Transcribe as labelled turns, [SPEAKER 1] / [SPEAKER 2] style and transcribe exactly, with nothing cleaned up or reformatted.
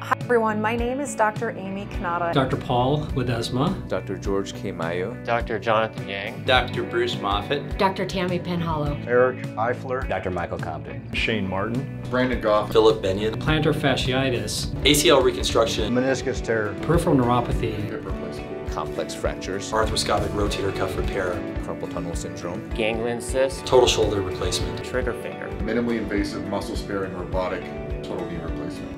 [SPEAKER 1] Hi everyone, my name is Doctor Amy Cannatta.
[SPEAKER 2] Doctor Paul Ledesma.
[SPEAKER 3] Doctor George K. Mayo.
[SPEAKER 4] Doctor Jonathan Yang.
[SPEAKER 5] Doctor Bruce Moffett.
[SPEAKER 6] Doctor Tammy Penhollow.
[SPEAKER 7] Eric Eifler.
[SPEAKER 8] Doctor Michael Compton.
[SPEAKER 7] Shane Martin.
[SPEAKER 9] Brandon Goff.
[SPEAKER 10] Philip Bunion.
[SPEAKER 2] Plantar fasciitis.
[SPEAKER 10] A C L reconstruction.
[SPEAKER 7] Meniscus tear.
[SPEAKER 2] Peripheral neuropathy.
[SPEAKER 9] Hip replacement.
[SPEAKER 3] Complex fractures.
[SPEAKER 10] Arthroscopic rotator cuff repair.
[SPEAKER 3] Carpal tunnel syndrome.
[SPEAKER 4] Ganglion cyst.
[SPEAKER 10] Total shoulder replacement.
[SPEAKER 4] Trigger finger.
[SPEAKER 9] Minimally invasive muscle sparing robotic total knee replacement.